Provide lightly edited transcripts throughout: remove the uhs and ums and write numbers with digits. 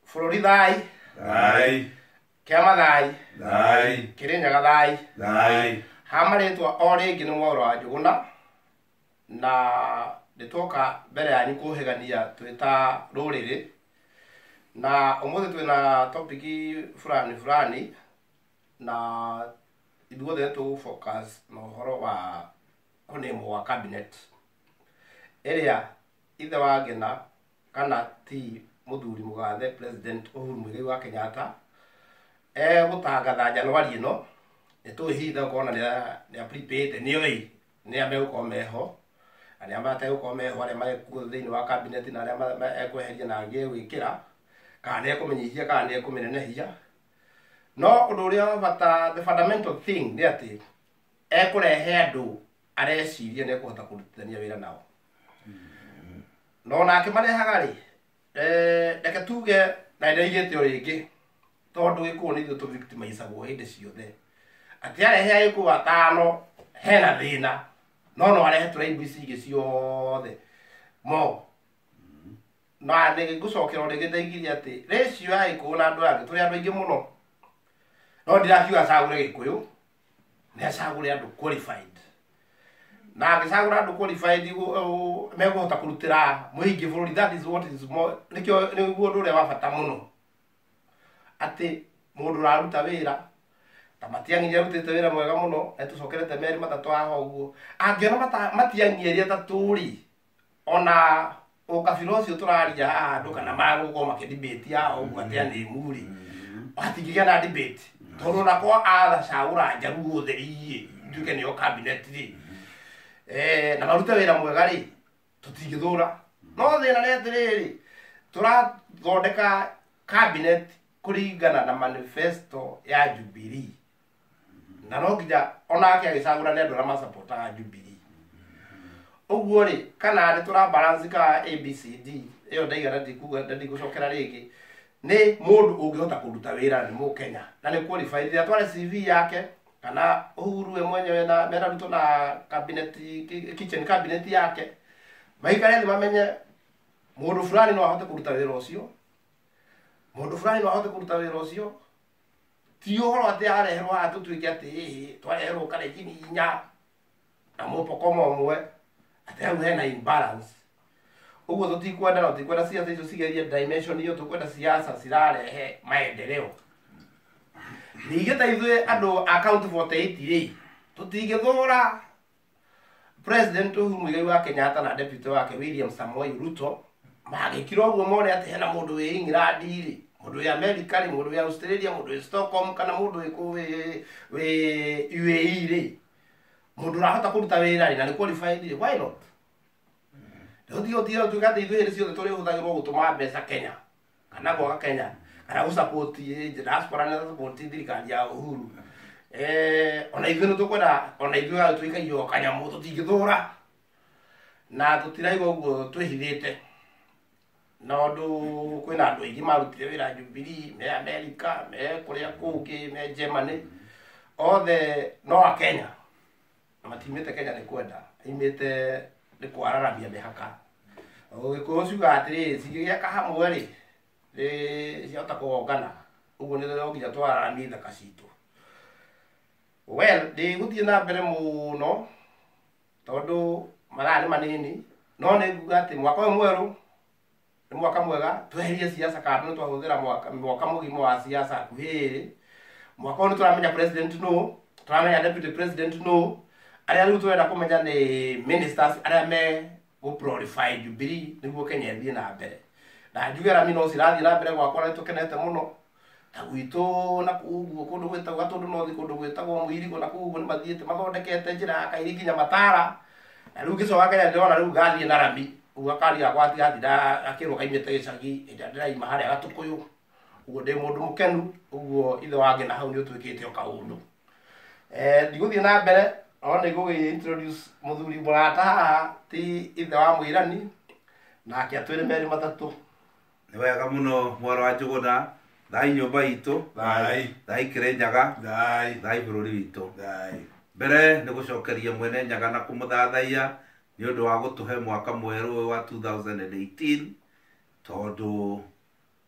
Bũrũri thai. Thai. Kĩama thai. Thai. Kĩrĩnyaga thai. Thai. Hamarĩtwa o rĩngĩ nĩ Mwaũra wa Njũgũna na nĩtwoka mbere yanyu kũhĩgania twĩ ta rũrĩrĩ, na ũmũthĩ twĩna topic fulani na ithuothe tũgũ-focus na ũhoro wa kũnĩmwo gwa cabinet ĩrĩa ithe wa Ngina kana ti mũthuri mũgathe President Uhuru Muigai wa Kenyatta gũtangatha Januari ĩno. Nĩtũĩhitha gũkorwo nĩ prepaid nĩoĩ nĩ megũkorwo meho, arĩa mategũkorwo meho, arĩa magekuo thĩinĩ wa cabinet na arĩa ekweheria na angĩ gwĩkĩra, kana nĩ ekũmenyihia kana nĩ ekũmĩnenehia. No ũndũ ũrĩa wa bata, the fundamental thing nĩ atĩ ekũrehe andũ areciria nĩ ekũhota kũrutithania wĩra nao. No nake marehaga rĩ, reke tuge na nĩoigĩte o rĩngĩ, tondũ Gĩkũyũ nĩ ithuĩ tũ-victimizagwo hĩndĩ ciothe, atĩ arehe Agĩkũyũ atano hena thĩna, no arehe tũraibu ici ingĩ ciothe mo. Na nĩngũcokera o rĩngĩ ndaigithia atĩ ratio ya Gĩkũyũ na andũ angĩ tũrĩ andũ aingĩ mũno, no ndirakiuga acagũre Gĩkũyũ, nĩ acagũre andũ qualified, na angĩcagũra andũ qualified megũhota kũrutĩra mũingĩ bũrũri. That is what is more, nĩguo ũndũ ũrĩa wa bata mũno, atĩ mũndũ ũraruta wĩra ta Matiang'i nĩarutĩte wĩra mwega mũno, nĩtũcokerete merĩ matatũ haha ũguo. Angĩona Matiang'i erĩ atatũ rĩ, ona ũkabira ũcio tũraria haha andũ kana magũkorwo makĩdebate haha ũguo atĩ anĩmu rĩ, hatingĩgĩa na debate, tondũ nakwo athacagũra Njaruo theri nduĩke nĩo cabinet rĩ, na marute wĩra mwega rĩ, tũtingĩthũra. No thĩna nĩ atĩrĩrĩ, tũrathondeka cabinet kũringana na manifesto ya Jubilee, na no nginya onake agĩcagũra nĩ andũ arĩa macapotaga Jubilee. Ũguo rĩ, kana nĩ tũrabalance ka ABCD ĩyo ndaigana ndigũcokera rĩngĩ, nĩ mũndũ ũngĩhota kũruta wĩra nĩ Mũkenya na nĩ qualified. Rĩrĩa tware CV yake kana Uhuru we mwenyewe na merarutwo na cabinet, kitchen cabinet yake, maikare thĩ mamenye mũndũ fulani no ahote kũruta wĩra ũcio, mũndũ fulani no ahote kũruta wĩra ũcio. Ti ũhoro atĩ areherwo haha tũtuĩke atĩ twareherwo Kalenjin inya na Mũpokoma ũmwe, atĩ hau hena imbalance. Ũguo tũtikwenda, na tũtikwenda siasa icio cigerie dimension iyo, tũkwenda siasa cirarehe maendeleo. Ningĩ ta ithuĩ andũ a County 48 rĩ, tũtingĩthũra President Uhuru Muigai wa Kenyatta na deputy wake William Samoei Ruto magĩkira ũguo mone atĩ hena mũndũ wĩ England rĩ, mũndũ wĩ America rĩ, mũndũ wĩ Australia, mũndũ wĩ Stockholm, kana mũndũ wĩ UAE rĩ, mũndũ ũrahota kũruta wĩra rĩ na nĩ qualified rĩ, why not? Tũtiga tuĩka atĩ ithuĩ hĩndĩ ciothe tũrĩhũthagĩrwo gũtũma mbeca Kenya kana gwaga Kenya kana gũsupport diaspora na support thirikari ya Uhuru. Ona ithuĩ nĩtũkwenda ona ithuĩ gatuĩka iyo kanyamũ, tũtingĩthũra na tũtiraigua ũguo twĩhithĩte, na ũndũ kwĩna andũ aingĩ marutire wĩra Jubilee, me America, me kũrĩa kũngĩ, me Germany, othe no a Kenya, na matiumĩte Kenya nĩ kwenda, aimĩte nĩ kwararamia mĩhaka. Ũgĩkũyũ ciugaga atĩrĩ, cingĩgĩaka hamwe rĩ, ciahota kũgongana. Ũguo no nginya twararamie ithaka citũ. Well, ndigũthiĩ na mbere mũno tondũ mathaa nĩ manini, no nĩnguga atĩ mwaka ũyũ mwerũ nĩ mwaka mwega. Tweherie siasa kando, nĩtwahũthĩra mwaka mũgima wa siasa hakuhĩ. Mwaka ũyũ nĩtũramenya president nũ, tũramenya deputy president nũ, arĩa rĩu tũrenda kũmenya nĩ ministers arĩa me gũ-prolify Jubilee nĩguo Kenya ĩthiĩ na mbere. Na njuge rami no cirathiĩ na mbere gwakwa, nĩtũkenete mũno. Ta gwitũ na kũguo kũndũ gwĩtagwo Gatũndũ North, kũndũ gwĩtagwo Mũirigo na kũguo nĩmathiĩte mathondekete njĩra ya Kairĩ nginya Matara. Na rĩu ngĩcoka Kenya ndĩrona rĩu ngathiĩ na rami, ũguo akari gakwa gatigatinda akĩrwo kaimĩte gĩcagi hĩndĩ ndĩraima harĩa Gatũkũyũ. Ũguo ndĩ mũndũ mũkenu, ũguo ithe wa Ngina hau nĩũtuĩkĩte o kaũndũ. Ndigũthiĩ na mbere, no nĩngũgĩ-introduce mũthuri mũrata haha, ti ithe wa Mũirani, nake atwĩre merĩ matatũ. Nĩ wega mũno Mwaũra wa Njũgũna. Thai nyũmba itũ. Thai. Thai Kĩrĩnyaga. Thai. Thai bũrũri witũ. Thai. Mbere nĩ gũcokeria mwene Nyaga na kũmũthathaiya nĩ ũndũ wa gũtũhe mwaka mwerũ wa 2018, tondũ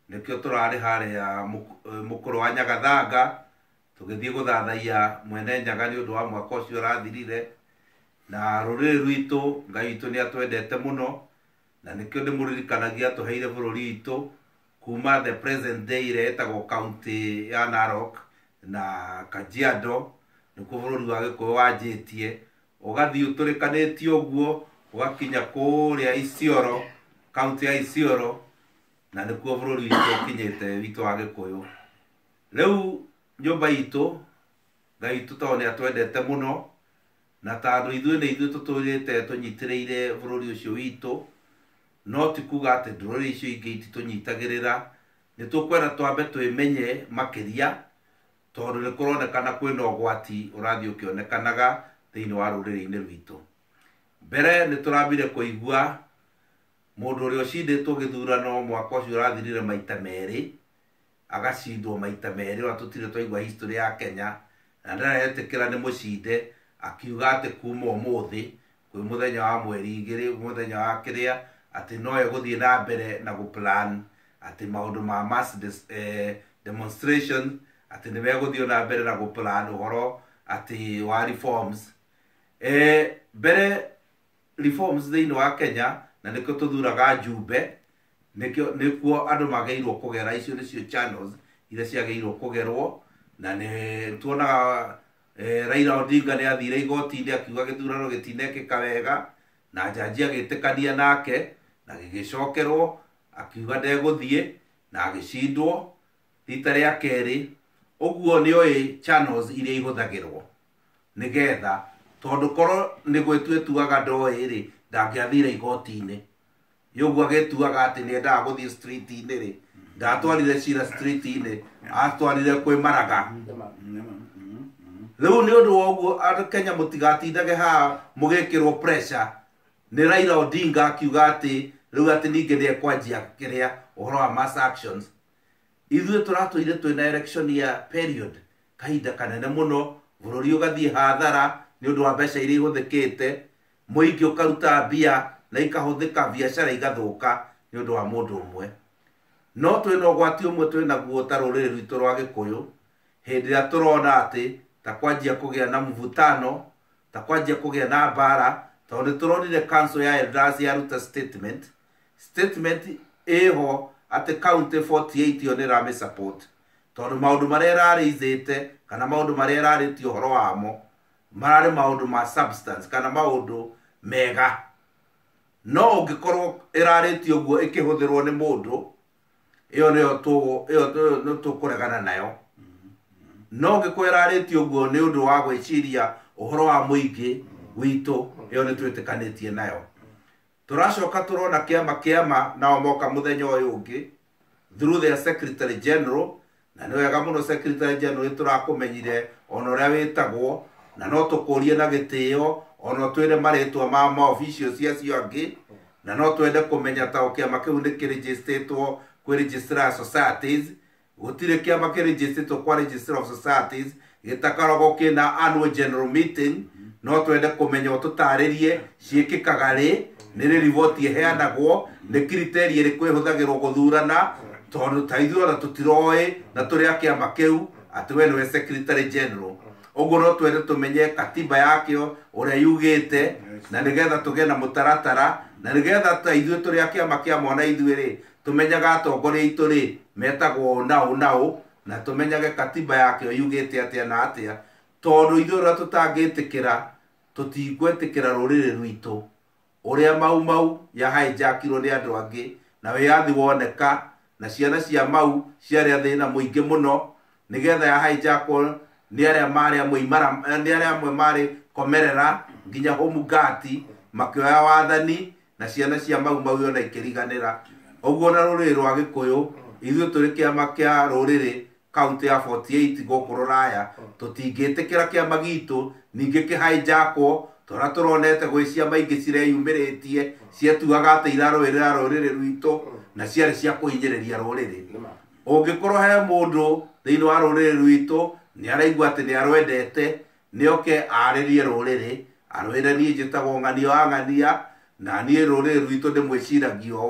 nikio turari haria mukuru wa Nyagathanga tugithie guthathaia mwene Nyaga ni undu wa mwaka ucio rathirire na ruriri rwitu Ngai witu ni atwendete muno na nikio ndimuririkanagia tuheire bururi witu kuma the present day retagwo county ya Narok na Kajiado nikuo bururi wa Gikuyu wanjitie ugathii uturikanĩtie uguo ugakinya kuria Isiolo county ya Isiolo na nikuo bururi witu ukinyite witu wa Gikuyu. Riu nyumba itu Ngai witu to ni atwendete muno na tandu ithuĩ nĩ ithuĩ tũtũrĩte tũnyitĩrĩire bururi ucio witu no ti kuga atĩ ndũrĩrĩ icio ingĩ ititũnyitagĩrĩra nĩ tũkwenda twambe twĩmenye makĩria tondũ nĩ kũronekana kwĩna ũgwati ũrathiĩ ũkĩonekanaga thĩinĩ wa rũrĩrĩ-inĩ rwitũ. Mbere nĩ tũrambire kũigua mũndũ ũrĩa ũcindĩtwo gĩthurano mwaka ũcio ũrathirire maita merĩ agacindwo maita merĩ wa tũtirĩ twaigua history ya Kenya na ndaretĩkĩra nĩ mũcinde akiuga atĩ kuma ũmũthĩ kwĩ mũthenya wa mweri igĩrĩ mũthenya wa kĩrĩa atĩ no egũthiĩ na mbere na gũplan atĩ maũndũ ma mass demonstration atĩ nĩ megũthiĩ na mbere na gũplan ũhoro atĩ wa reforms. Mbere reforms thĩinĩ wa Kenya na nĩkĩo tũthuraga njumbe nĩkuo andũ magĩrĩirwo kũgera, icio nĩcio channels iria ciagĩrĩirwo kũgerwo na nĩ tuonaga Raila Odinga nĩ athire igoti-inĩ akiuga gĩthurano gĩtinekĩka wega na jaji agĩtĩkania nake na gĩgĩcokerwo akiuga ndegũthiĩ na agĩcindwo rita rĩa kerĩ. Ũguo nĩoĩ channels iria ihũthagĩrwo nĩgetha tondũ korwo nĩ gwĩtuaga ndoĩ rĩ ndangĩathire igoti-inĩ ũguo agĩtuaga atĩ nĩ endaga gũthiĩ street-inĩ rĩ ndatwarire cira street-inĩ atwarire kwĩ Maraga. Rĩu nĩ ũndũ wa ũguo andũ Kenya mũtigatindage haha mũgĩkĩrwo pressure nĩ Raila Odinga akiuga atĩ rĩu atĩ ningĩ nĩ ekwanjia kĩrĩa ũhoro wa mass actions. Ithuĩ tũratũire twĩna election ya period kahinda kanene mũno bũrũri ũgathiĩ hathara nĩ ũndũ wa mbeca iria ihũthĩkĩte mũingĩ ũkaruta mbia na ikahũthĩka biacara igathũka nĩ ũndũ wa mũndũ ũmwe. No twĩna ũgwati ũmwe twĩnaguo ta rũrĩrĩ rwitũ rwa Gĩkũyũ hĩndĩ ĩrĩa tũrona atĩ ta kwanjia kũgĩa na mvutano ta kwanjia kũgĩa na mbara tondũ nĩ tũronire council ya Elders yaruta statement ĩho atĩ county 48 yo nĩ ĩramĩ support tondũ maũndũ marĩa ĩrarĩithĩte kana maũndũ marĩa ĩrarĩtio ũhoro wamo mararĩ maũndũ ma substance kana maũndũ mega. No ũngĩkorwo ĩrarĩtio ũguo ĩkĩhũthĩrwo nĩ mũndũ ĩyo nĩyo tũkũregana nayo. No ũngĩkorwo ĩrarĩtio ũguo nĩ ũndũ wa gwĩciria ũhoro wa mũingĩ witũ ĩyo nĩ twĩtĩkanĩtie nayo. Tũracoka tũrona kĩama nao moka mũthenya ũyũ ũngĩ through their secretary general na nĩ wega mũno secretary general tũrakũmenyire ona ũrĩa wĩtagwo na no tũkũrie na gĩtĩo ona twĩre marĩtwa ma officials acio angĩ na no twende kũmenya ta kĩama kĩu nĩ kĩregistrĩtwo kwĩ registrar societies. Gũtirĩ kĩama kĩregistrĩtwo kwa registrar of societies gĩtakoragwo kĩna annual general meeting. No twende kũmenya tũtarĩrie ciĩkĩkaga rĩ nĩ report ĩheanagwo nĩ criteria ĩrĩkũ ĩhũthagĩrwo gũthurana tondũ ta ithuĩ ona tũtiroĩ na tũrĩ a kĩama kĩu atĩ we nĩwe secretary general. Ũguo no twende tũmenye katiba yakĩo ũrĩa yugĩte na nĩgetha tũgĩe na mũtaratara na nĩgetha ta ithuĩ tũrĩ a kĩama kĩa mwana ithuĩ rĩ tũmenyaga atongoria aitũ rĩ metagwo naũ na tũmenyage katiba yakĩo yugĩte atĩa na atĩa tondũ ithuĩ ũrĩa tũtangĩtĩkĩra tũtigwĩtĩkĩra rũrĩrĩ rwitũ ũrĩa mau yahaijakirwo nĩ andũ angĩ na wĩyathi woneka na ciana cia mau ciarĩ thĩna mũingĩ mũno nĩgetha yahaijakwo nĩ arĩa amwe marĩ komerera nginya home guard makĩoya wathani na ciana cia mau ona ikĩriganĩra. Ũguo na rũrĩrĩ rwa Gĩkũyũ ithuĩ tũrĩ kĩama kĩa rũrĩrĩ county ya 48 gũkũ Rũraya tũtingĩtĩkĩra kĩama gitũ ningĩ kĩhaijakwo tũra tũronete gwĩ ciama ingĩ cireyumĩrĩtie cietuaga atĩ irarũĩrĩra rũrĩrĩ rwitũ na ciarĩ cia kũhinyĩrĩria rũrĩrĩ. Ũngĩkorwo he mũndũ thĩinĩ wa rũrĩrĩ rwitũ nĩ araigua atĩ nĩ arwendete nĩoke arĩrie rũrĩrĩ arwĩre niĩ njĩtagwo Ng'ania wa Ng'ania na niĩ rũrĩrĩ rwitũ ndĩmwĩciragia ũũ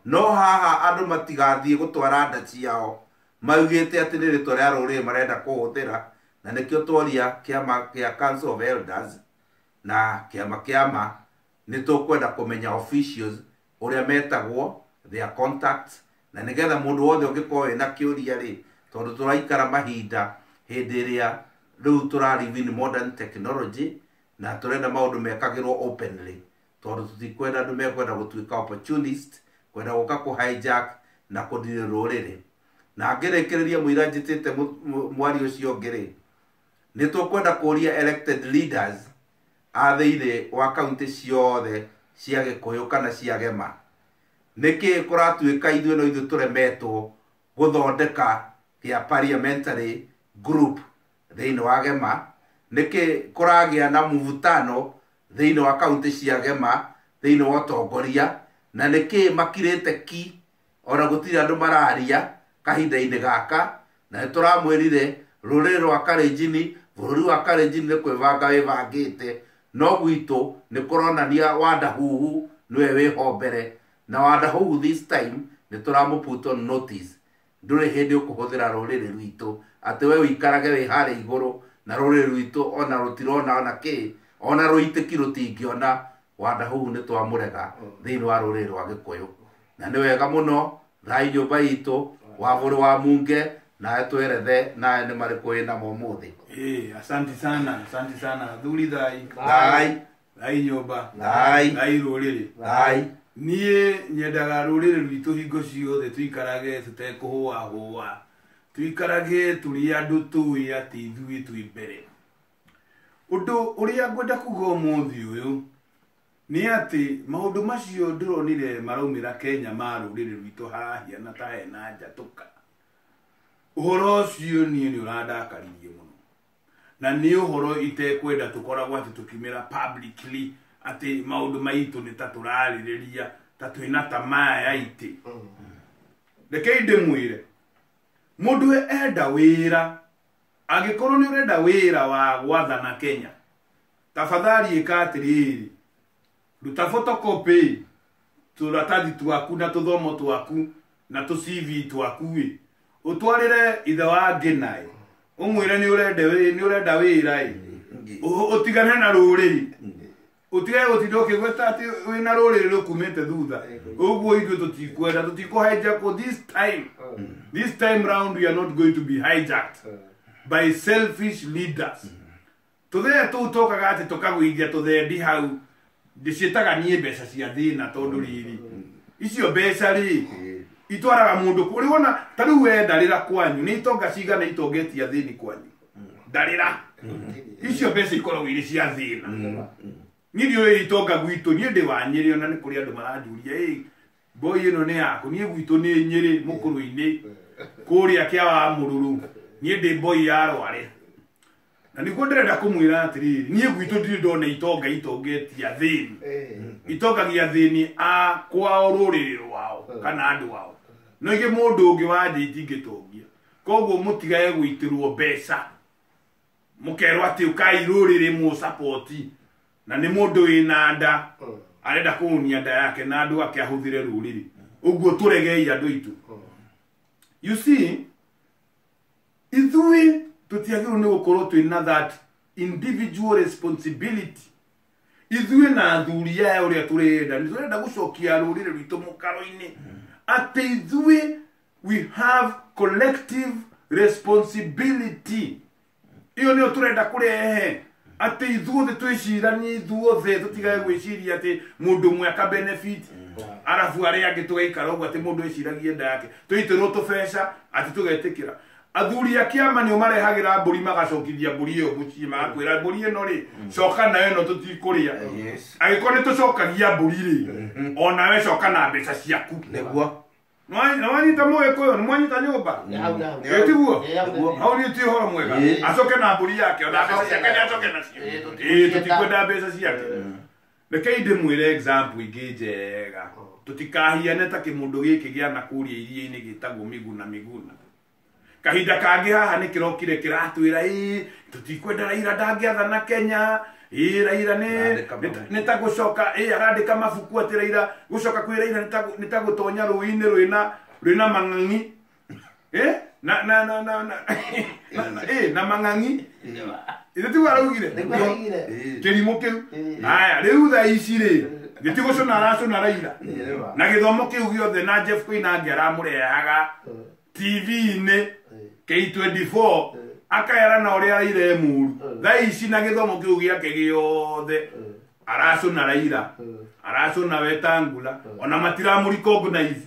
no haha andu matigathie gutwara nda ciao maugite ati ni ritwa ria ruriri marenda kuhuthira na nikio tworia kiama kia Council of Elders na kiama ni tukwenda kumenya officials uria metagwo their contacts na nigetha mundu wothe ungikorwo na kiuria ri tondu turaikara mahinda hindi ria riu turari in modern technology na turenda maundu mekagirwo openly tondu tutikwenda andu mekwenda gutuika opportunist kwenda guka ku hijack na kudire ruriri na ngirekereria muira njitite mwari ucio ngiri ni tukwenda kuria elected leaders athiire wa county ciothe cia Gikuyu kana cia Gema niki kuratuika ithuĩ no ithuĩ turemetwo guthondeka ya parliamentary group thiini wa Gema niki kuragia na mvutano thiini wa county cia Gema thiini wa utongoria na niki makirite ki ona gutiri andu mararia kahinda-ini gaka na turamwirire ruriri rwa Kalenjin bururi wa Kalenjin ni kwivanga wivangite no gwitu ni kuronania Wandahuhu niwe wiho mbere na Wandahuhu this time ni turamuput on notice ndure hindi ukuhuthira ruriri rwitu ati we wikarage wi hare iguru na ruriri rwitu ona rutirona ona ki ona ruitiki rutingiona Wandahuhu ni twamurega thiini wa ruriri rwa Gikuyu na ni wega muno thai nyumba itu waburu wa munge na twerethe na ni mariku ina momuthi asante sana thuri thai nyumba thai ruriri nie nyendaga ruriri rwitu hingo ciothe tuikarage tutekuhua tuikarage turi andu tui ati ithui twi mbere undu uria ngwenda kuga umuthi uyu ni ati maundu macio ndironire maraumira Kenya ma ruriri rwitu hahiana ta hena njatuka uhoro ucio nie ni urandakaririe muno na ni uhoro itekwenda tukoragwo ati tukimira publicly ati maundu maitu ni ta turaririria ta twina tamaa ya iti reke ndimwire mundu enda wira agikorwo ni urenda wira wa gwathana Kenya tafadhali ikatiriri ruta photocopy turatathi twaku na tuthomo twaku na tu CV twaku utwarire ithe wa Ngenai umwire ni urenda wira utigane na ruriri utigae gutidoke gweta ati wina ruriri rukumete thutha uguo ithu tutikwenda tutikuhijack this time round we are not going to be hijacked by selfish leaders tuthe tutokaga ati tukagwithia tuthendi hau ndicitaga nie mbeca cia thina tondu riri icio mbeca ri itwaraga mundu kuri wona tariu we ndarira kwanyu ni itonga cigana itongetia thini kwanyu ndarira icio mbeca ikoragwo iri cia thina ni ndio itonga gwitu ni ndi wa Nyeri ona ni kuri andu maranjuria boy ino ni yako ni gwitu ni Nyeri mukuru-ini kuria kia wa Mururu ni ndi boy ya Rware na niguo ndirenda kumwira atiriri nie gwitu ndiri ndona itonga itongetia thini itongagia thini a kwa ruriri rwao kana andu wao no ige mundu ungi wandi itingitongia koguo mutigae gwitirwo mbeca mukerwa ati ukai ruriri mu support na ni mundu wina nda arenda kuunia nda yake na andu ake ahuthire ruriri uguo turegei andu itu you see ithui tutiagirwo ni gukorwo twina that individual responsibility ithui na thuria uria turenda ni turenda gucokia ruriri rwitu mukaro-ini ati ithui we have collective responsibility iyo ni turenda kurehe ati ithuothe twiciranie ithuothe tutigae gwiciria ati mundu mwe aka benefit arafu aria angi tugaikara uguo ati mundu eciragie nda yake tuitirwo tubeca ati tugetikira athuri a kiama ni umarehagira mburi magacokithia mburi iyo mucii magakwira mburi ino ri coka nayo no tutikuria agikore ni tucokagia mburi ri ona we coka na mbeca ciaku niguo nwanyita mweko ni mwanyita nyumba etiguo au ni ti horo mwega acoke na mburi yake ona mbeca ciake ni acoke nacio tutikwenda mbeca ciake reke ndimwire example ingi njega tutikahiane ta kimundu giki gia na kuria iria-ini gitagwo Miguna kahinda kangi haha ni kirokire kiratwira tutikwenda Raila ndangĩathana Kenya Raila ni ta gucoka arandika mabuku ati Raila gucoka kwi Raila ni ta gutonya ruini rwina mang'ang'i na mang'ang'i tu araugire kirimo kiu aya riu tha ici ri gitigucona aracona Raila na githomo kiu giothe na Jeff Koinange aramurehaga TV-inĩ K24 akaerana uria Raila emuru tha ici na githomo kiu giake giothe aracona Raila aracona Wetangula ona matiramũrika organize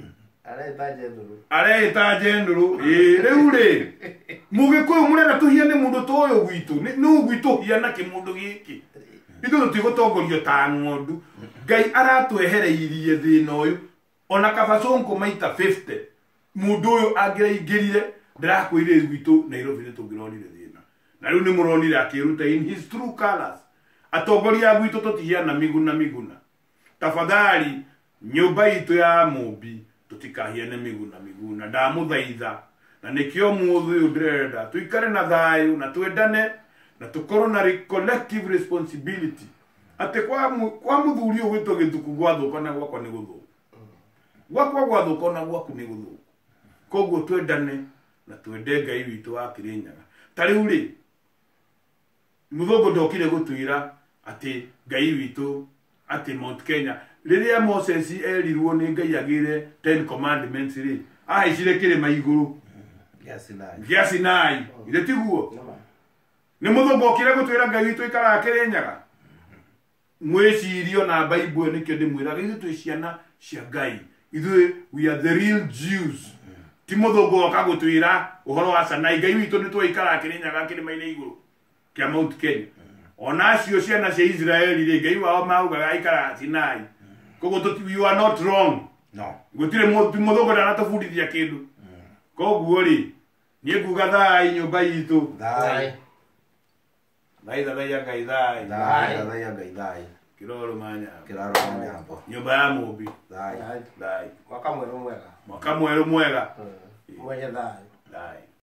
areta jenduru riu ri mugikuyu murenda tuhiane mundu toyo gwitu no gwitu hiana kimundu giki ithu tutigotongorio ta ng'ondu Ngai aratwehereirie thina uyu ona kabaconko maita 50 mundu uyu angiraingirire ndirakwire gwitu Nairobi ni tungironire thina na riu ni muronire akiruta in his true colors atongoria gwitu tutihiana miguna tafadhali nyumba itu ya Mumbi tutikahiane miguna ndamuthaitha na nikio muthu ndrenda tuikare na thayu na twendane na tukorwo na collective responsibility ate kwa muthuri ugwitwo githuku gwathuka na gwakwa ni guthuku gwakwa gwathuka na gwaku ni guthuku koguo twendane na twende Ngai witu wa Kirinyaga tariu ri muthungu ndokire gutwira ati Ngai witu ati Mount Kenya riria Moses erirwo ni Ngai agire 10 commandments ri aicire kirima iguru gĩa Sinai ire tiguo ni muthungu okire gutwira Ngai witu ikara Kirinyaga mwecirio na Bible ni kende mwiraga ithu twi ciana cia Ngai ithu we are the real Jews ti muthungu oka gutwira uhoro wa Sinai Ngai witu ni twaikara Kirinyaga kirima-inĩ iguru kia Mount Kenya ona acio ciana cia Israeli ri Ngai wao maugaga ikara Sinai kogo you are not wrong no gutire muthungu ndatubundithia kindu koguo ri ni nguga thai nyumba itu thai Ngai kiroro manya nyumba ya Mumbi thai mwaka mweru mwega mwaka mweru mwega mwenye thai